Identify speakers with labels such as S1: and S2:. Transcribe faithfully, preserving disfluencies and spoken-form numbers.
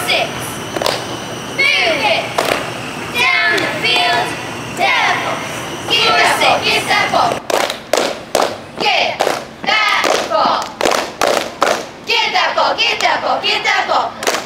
S1: six. Move it. Down the field. Devils. Get that ball. Get that ball. Get that ball. Get that ball. Get that ball. Get that ball.